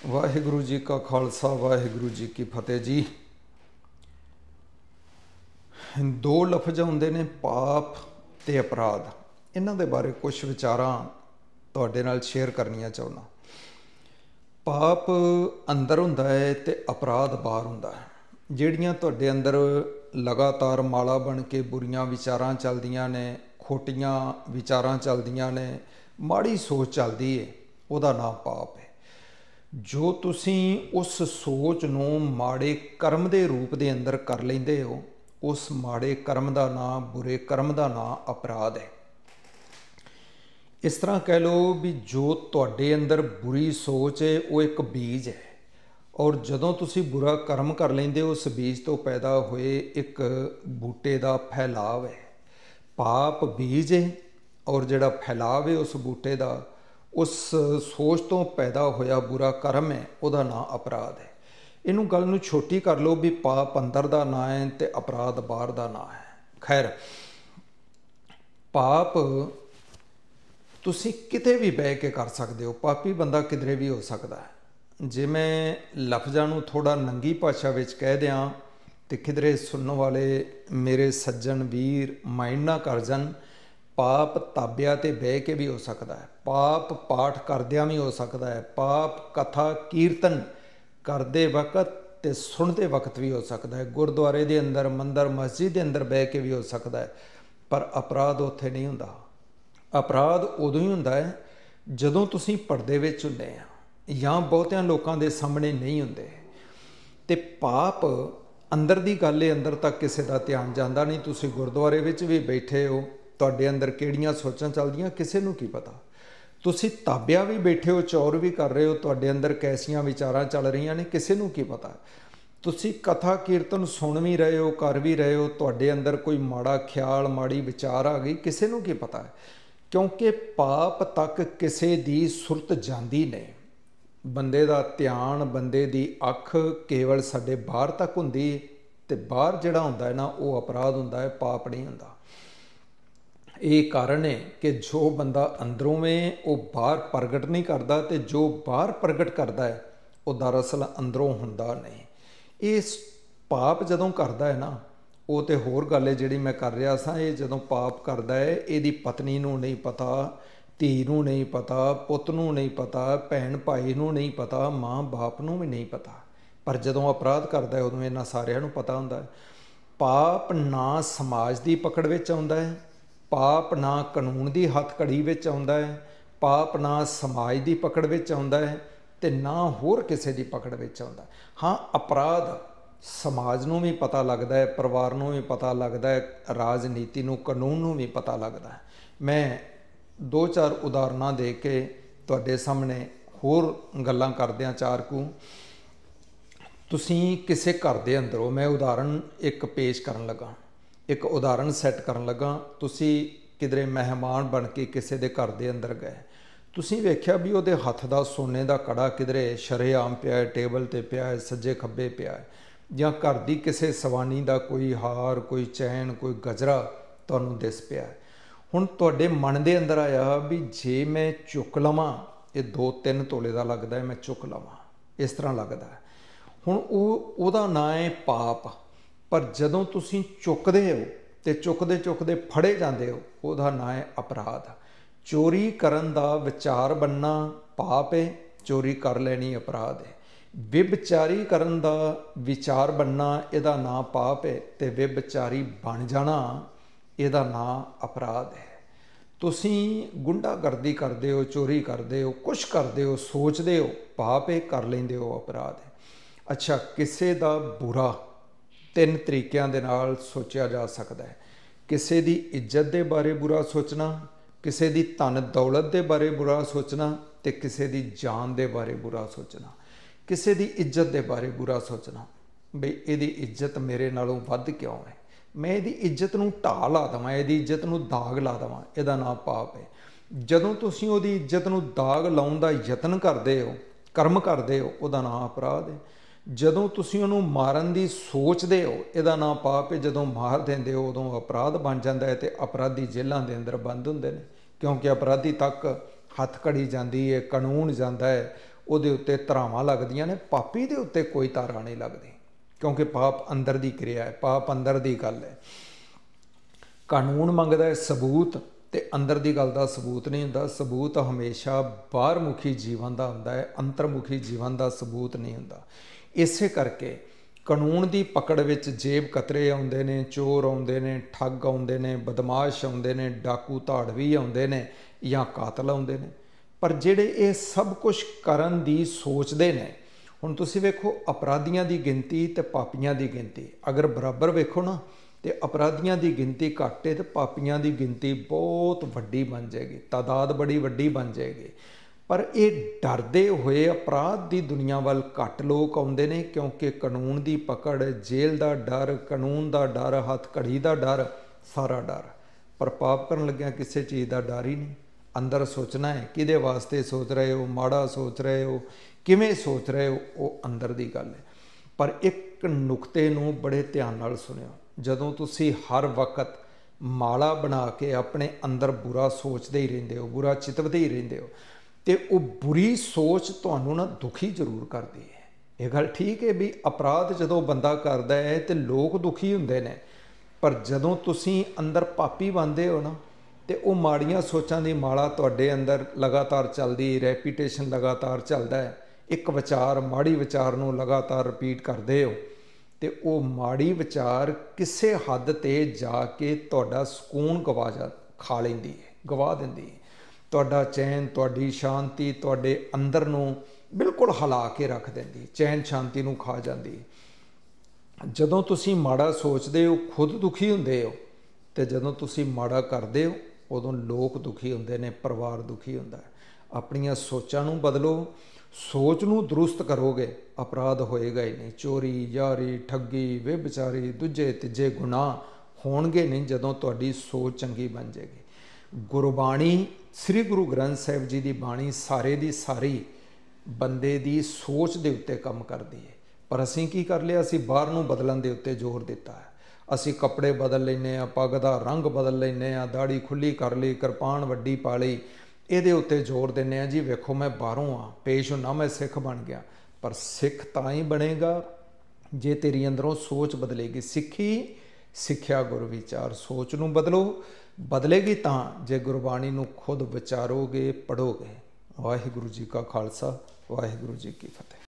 वाहिगुरु जी का खालसा वाहिगुरु जी की फतेह जी। दो लफज आउंदे ने पाप ते अपराध। इन्हां दे बारे कुछ विचारां तुहाडे नाल शेयर करनियां चाहुंदा। पाप अंदर हुंदा है ते अपराध बाहर हुंदा है। जिहड़ियां तुहाडे अंदर लगातार माला बन के बुरियां विचारां चलदियां ने, खोटियां विचारां चलदियां ने, माड़ी सोच चलदी है, उहदा नाम पाप है। जो तुसीं उस सोच नूं माड़े कर्म दे रूप दे अंदर कर लैंदे हो, उस माड़े कर्म का नाम, बुरे कर्म का नाम अपराध है। इस तरह कह लो भी जो तुहाडे अंदर बुरी सोच है वो एक बीज है, और जदों तुसी बुरा कर्म कर लेंदे हो उस बीज तो पैदा होए एक बूटे का फैलाव है। पाप बीज है और जिहड़ा फैलाव है उस बूटे का, उस सोच तो पैदा होया बुरा कर्म है, उहदा नाम अपराध है। इनू गल नूं छोटी कर लो भी पाप अंदर दा नाम है ते अपराध बाहर दा नाम है। खैर, पाप तुसी किते भी बह के कर सकते हो, पापी बंदा किधरे भी हो सकता है। जे मैं लफ्ज़ां नूं थोड़ा नंगी भाषा विच कह दियां तो किधरे सुनने वाले मेरे सज्जन वीर माइंड ना कर जान। पाप ताबिया ते बह के भी हो सकता है, पाप पाठ करदियां भी हो सकता है, पाप कथा कीर्तन करते वक्त ते सुनते वक्त भी हो सकता है, गुरुद्वारे के अंदर मंदिर मस्जिद के अंदर बह के भी हो सकता है। पर अपराध उत्थे नहीं हुंदा। अपराध उदों ही हुंदा है जदों तुसीं पर्दे विच हुंदे आ जां बहुतियां लोकां दे सामने नहीं हुंदे। ते पाप अंदर दी गल है, अंदर तक किसी का ध्यान जांदा नहीं। तुसीं गुरुद्वारे विच भी बैठे हो, तुहाडे अंदर किहड़ियां सोचां चलदियां किसी नूं की पता। तुसीं ताबिया भी बैठे हो, चौर भी कर रहे हो, तुहाडे अंदर कैसियां विचारां चल रही ने किसी नूं की पता। तुसीं कथा कीर्तन सुन भी रहे हो, कर भी रहे हो, तुहाडे अंदर कोई माड़ा ख्याल माड़ी विचार आ गई, किसी नूं की पता है। क्योंकि पाप तक किसी दी सुरत जांदी नहीं। बंदे दा ध्यान, बंदे दी अख केवल साडे बाहर तक हुंदी, ते बाहर जिहड़ा हुंदा है ना वो अपराध हुंदा है, पाप नहीं हुंदा। ये कारण है कि जो बंदा अंदरों में वो बाहर प्रगट नहीं करता, तो जो बाहर प्रगट करता है वो दरअसल अंदरों हुंदा नहीं। इस पाप जदों करता है ना, वो तो होर गल है जिहड़ी मैं कर रहा सा। ये जदों पाप करता है, इहदी पत्नी नूं नहीं पता, धी नूं नहीं पता, पुत नूं नहीं पता, भैन भाई नूं नहीं पता, माँ बाप नूं भी नहीं पता। पर जदों अपराध करता है उदों इन्हां सारिआं नूं पता हुंदा है। पाप ना समाज की पकड़ विच आउंदा है, पाप ना कानून की हथकड़ी विच आउंदा है, पाप ना समाज की पकड़ विच आउंदा है, ते ना होर किसी की पकड़ विच आउंदा है। हाँ, अपराध समाज नूं भी पता लगता है, परिवार नूं भी पता लगता है, राजनीति नूं, कानून नूं भी पता लगता है। मैं दो चार उदाहरणां दे के तुहाडे सामने होर गल्लां करदिआं चार कू। तुसीं किसी घर दे अंदर हो, मैं उदाहरण एक पेश करन लगा, एक उदाहरण सैट करन लगा। तुसीं किधरे मेहमान बन के किसी दे घर दे अंदर गए, तुसीं वेख्या भी उहदे हत्थ दा सोने दा कड़ा किधरे शरेआम पिया है, टेबल ते पिया है, सज्जे खब्बे पिया है, जां घर दी किसी सवानी दा कोई हार, कोई चैन, कोई गजरा तुहानूं दिस पिया है। हुण तुहाडे मन दे अंदर आया भी जे मैं चुक लवां, ये 2-3 तोले दा लगदा है, मैं चुक लवां, इस तरह लगदा है। हुण ਉਹਦਾ ਨਾਂ है पाप। पर जदों तुसीं चुकदे हो ते चुकदे चुकदे फड़े जांदे हो, ਉਹਦਾ ਨਾਂ है अपराध। चोरी करन दा विचार बनना पाप है, चोरी कर लैनी अपराध है। व्यभिचारी करन दा विचार बनना ਇਹਦਾ ਨਾਂ पाप है, ते व्यभिचारी बन जाना ਇਹਦਾ ਨਾਂ अपराध है। तुसीं गुंडागर्दी करदे हो, चोरी करदे हो, कुछ करदे हो, सोचदे हो, पाप है, कर लैंदे हो, अपराध है। अच्छा, किसी का बुरा 3 तरीकों के नाल सोचा जा सकता है। किसी की इज्जत के बारे बुरा सोचना, किसी की धन दौलत के बारे बुरा सोचना, तो किसी की जान के बारे बुरा सोचना। किसी की इज्जत के बारे बुरा सोचना, बई इहदी इज्जत मेरे नालों वध क्यों है, मैं इहदी इज्जत नूं ढा ला देवां, इहदी इज्जत नूं दाग ला देवां, इहदा नाम पाप है। जदों तुसीं उहदी इज्जत नूं दाग लाउण दा यतन करदे हो, कर्म करदे हो, उहदा नाम अपराध है। जदों तुसीं उहनूं मारन दी सोचदे हो, इहदा नाम पाप है। जदों मार दिंदे हो उदों अपराध बन जाता है, तो अपराधी जेलों के अंदर बंद हुंदे ने, क्योंकि अपराधी तक हथ घड़ी जाती है, कानून जाता है, ਉਹਦੇ ਉੱਤੇ ਧਾਰਾਵਾਂ ਲੱਗਦੀਆਂ ਨੇ, ਪਾਪੀ ਦੇ ਉੱਤੇ ਕੋਈ ਧਾਰਾ ਨਹੀਂ ਲੱਗਦੀ, ਕਿਉਂਕਿ ਪਾਪ ਅੰਦਰ ਦੀ ਕਿਰਿਆ ਹੈ, ਪਾਪ ਅੰਦਰ ਦੀ ਗੱਲ ਹੈ। ਕਾਨੂੰਨ ਮੰਗਦਾ ਹੈ ਸਬੂਤ, ਤੇ ਅੰਦਰ ਦੀ ਗੱਲ ਦਾ ਸਬੂਤ ਨਹੀਂ ਹੁੰਦਾ। ਸਬੂਤ ਹਮੇਸ਼ਾ ਬਾਹਰ ਮੁਖੀ ਜੀਵਨ ਦਾ ਹੁੰਦਾ ਹੈ, ਅੰਤਰਮੁਖੀ ਜੀਵਨ ਦਾ ਸਬੂਤ ਨਹੀਂ ਹੁੰਦਾ। ਇਸੇ ਕਰਕੇ ਕਾਨੂੰਨ ਦੀ ਪਕੜ ਵਿੱਚ ਜੇਬ ਕਤਰੇ ਆਉਂਦੇ ਨੇ, ਚੋਰ ਆਉਂਦੇ ਨੇ, ਠੱਗ ਆਉਂਦੇ ਨੇ, ਬਦਮਾਸ਼ ਆਉਂਦੇ ਨੇ, ਡਾਕੂ ਧਾੜਵੀ ਆਉਂਦੇ ਨੇ, ਜਾਂ ਕਾਤਲ ਆਉਂਦੇ ਨੇ। ਪਰ ਜਿਹੜੇ ਇਹ ਸਭ ਕੁਝ ਕਰਨ ਦੀ ਸੋਚਦੇ ਨੇ, ਹੁਣ ਤੁਸੀਂ ਵੇਖੋ ਅਪਰਾਧੀਆਂ ਦੀ ਗਿਣਤੀ ਤੇ ਪਾਪੀਆਂ ਦੀ ਗਿਣਤੀ ਅਗਰ ਬਰਾਬਰ ਵੇਖੋ ਨਾ, ਤੇ ਅਪਰਾਧੀਆਂ ਦੀ ਗਿਣਤੀ ਘੱਟ ਹੈ ਤੇ ਪਾਪੀਆਂ ਦੀ ਗਿਣਤੀ ਬਹੁਤ ਵੱਡੀ ਬਣ ਜਾਏਗੀ, ਤਾਦਾਦ ਬੜੀ ਵੱਡੀ ਬਣ ਜਾਏਗੀ। ਪਰ ਇਹ ਡਰਦੇ ਹੋਏ ਅਪਰਾਧ ਦੀ ਦੁਨੀਆ ਵੱਲ ਘੱਟ ਲੋਕ ਆਉਂਦੇ ਨੇ, ਕਿਉਂਕਿ ਕਾਨੂੰਨ ਦੀ ਪਕੜ, ਜੇਲ੍ਹ ਦਾ ਡਰ, ਕਾਨੂੰਨ ਦਾ ਡਰ, ਹੱਥ ਘੜੀ ਦਾ ਡਰ, ਸਾਰਾ ਡਰ। ਪਰ ਪਾਪ ਕਰਨ ਲੱਗਿਆ ਕਿਸੇ ਚੀਜ਼ ਦਾ ਡਰ ਹੀ ਨਹੀਂ। ਅੰਦਰ ਸੋਚਣਾ ਹੈ, ਕਿਹਦੇ ਵਾਸਤੇ ਸੋਚ ਰਹੇ ਹੋ, ਮਾੜਾ ਸੋਚ ਰਹੇ ਹੋ, ਕਿਵੇਂ ਸੋਚ ਰਹੇ ਹੋ, ਉਹ ਅੰਦਰ ਦੀ ਗੱਲ ਹੈ। ਪਰ ਇੱਕ ਨੁਕਤੇ ਨੂੰ ਬੜੇ ਧਿਆਨ ਨਾਲ ਸੁਣਿਓ, ਜਦੋਂ ਤੁਸੀਂ ਹਰ ਵਕਤ ਮਾਲਾ ਬਣਾ ਕੇ ਆਪਣੇ ਅੰਦਰ ਬੁਰਾ ਸੋਚਦੇ ਹੀ ਰਹਿੰਦੇ ਹੋ, ਬੁਰਾ ਚਿਤਵਦੇ ਹੀ ਰਹਿੰਦੇ ਹੋ, ਤੇ ਉਹ ਬੁਰੀ ਸੋਚ ਤੁਹਾਨੂੰ ਨਾ ਦੁਖੀ ਜ਼ਰੂਰ ਕਰਦੀ ਹੈ। ਇਹ ਗੱਲ ਠੀਕ ਹੈ ਵੀ ਅਪਰਾਧ ਜਦੋਂ ਬੰਦਾ ਕਰਦਾ ਹੈ ਤੇ ਲੋਕ ਦੁਖੀ ਹੁੰਦੇ ਨੇ, ਪਰ ਜਦੋਂ ਤੁਸੀਂ ਅੰਦਰ ਪਾਪੀ ਬਣਦੇ ਹੋ ਨਾ, ਤੇ ਉਹ ਮਾੜੀਆਂ ਸੋਚਾਂ ਦੀ ਮਾਲਾ ਤੁਹਾਡੇ ਅੰਦਰ ਲਗਾਤਾਰ ਚੱਲਦੀ, ਰੈਪੀਟੇਸ਼ਨ ਲਗਾਤਾਰ ਚੱਲਦਾ ਹੈ। ਇੱਕ ਵਿਚਾਰ, ਮਾੜੀ ਵਿਚਾਰ ਨੂੰ ਲਗਾਤਾਰ ਰਿਪੀਟ ਕਰਦੇ ਹੋ, ਤੇ ਉਹ ਮਾੜੀ ਵਿਚਾਰ ਕਿਸੇ ਹੱਦ ਤੇ ਜਾ ਕੇ ਤੁਹਾਡਾ ਸਕੂਨ ਖਾ ਲੈਂਦੀ ਹੈ, ਗਵਾ ਦਿੰਦੀ ਹੈ। ਤੁਹਾਡਾ ਚੈਨ, ਤੁਹਾਡੀ ਸ਼ਾਂਤੀ ਤੁਹਾਡੇ ਅੰਦਰ ਨੂੰ ਬਿਲਕੁਲ ਹਿਲਾ ਕੇ ਰੱਖ ਦਿੰਦੀ, ਚੈਨ ਸ਼ਾਂਤੀ ਨੂੰ ਖਾ ਜਾਂਦੀ। ਜਦੋਂ ਤੁਸੀਂ ਮਾੜਾ ਸੋਚਦੇ ਹੋ ਖੁਦ ਦੁਖੀ ਹੁੰਦੇ ਹੋ, ਤੇ ਜਦੋਂ ਤੁਸੀਂ ਮਾੜਾ ਕਰਦੇ ਹੋ ਉਦੋਂ ਲੋਕ ਦੁਖੀ ਹੁੰਦੇ ਨੇ, ਪਰਿਵਾਰ ਦੁਖੀ ਹੁੰਦਾ ਹੈ। ਆਪਣੀਆਂ ਸੋਚਾਂ ਨੂੰ ਬਦਲੋ, ਸੋਚ ਨੂੰ ਦਰੁਸਤ ਕਰੋਗੇ, ਅਪਰਾਧ ਹੋਏਗਾ ਹੀ ਨਹੀਂ। ਚੋਰੀ, ਯਾਰੀ, ਠੱਗੀ, ਵਿਭਚਾਰੀ, ਦੂਜੇ ਤੀਜੇ ਗੁਨਾਹ ਹੋਣਗੇ ਨਹੀਂ ਜਦੋਂ ਤੁਹਾਡੀ ਸੋਚ ਚੰਗੀ ਬਣ ਜਾਏਗੀ। ਗੁਰਬਾਣੀ, ਸ੍ਰੀ ਗੁਰੂ ਗ੍ਰੰਥ ਸਾਹਿਬ ਜੀ ਦੀ ਬਾਣੀ ਸਾਰੇ ਦੀ ਸਾਰੀ ਬੰਦੇ ਦੀ ਸੋਚ ਦੇ ਉੱਤੇ ਕੰਮ ਕਰਦੀ ਹੈ। ਪਰ ਅਸੀਂ ਕੀ ਕਰ ਲਿਆ, ਅਸੀਂ ਬਾਹਰ ਨੂੰ ਬਦਲਣ ਦੇ ਉੱਤੇ ਜ਼ੋਰ ਦਿੱਤਾ ਹੈ। ਅਸੀਂ ਕੱਪੜੇ ਬਦਲ ਲੈਂਦੇ ਹਾਂ, ਪੱਗ ਦਾ ਰੰਗ ਬਦਲ ਲੈਂਦੇ ਹਾਂ, ਦਾੜੀ ਖੁੱਲੀ ਕਰ ਲਈ, ਕਿਰਪਾਨ ਵੱਡੀ ਪਾ ਲਈ, ਇਹਦੇ ਉੱਤੇ ਜ਼ੋਰ ਦਿੰਦੇ ਹਾਂ ਜੀ ਵੇਖੋ ਮੈਂ ਬਾਹਰੋਂ ਆ, ਪੇਸ਼ ਹੁੰਨਾ ਮੈਂ ਸਿੱਖ ਬਣ ਗਿਆ। ਪਰ ਸਿੱਖ ਤਾਂ ਹੀ ਬਣੇਗਾ ਜੇ ਤੇਰੀ ਅੰਦਰੋਂ ਸੋਚ ਬਦਲੇਗੀ। ਸਿੱਖੀ ਸਿੱਖਿਆ ਗੁਰ ਵਿਚਾਰ, ਸੋਚ ਨੂੰ ਬਦਲੋ, ਬਦਲੇਗੀ ਤਾਂ ਜੇ ਗੁਰਬਾਣੀ ਨੂੰ ਖੁਦ ਵਿਚਾਰੋਗੇ, ਪੜ੍ਹੋਗੇ। ਵਾਹਿਗੁਰੂ ਜੀ ਕਾ ਖਾਲਸਾ, ਵਾਹਿਗੁਰੂ ਜੀ ਕੀ ਫਤਿਹ।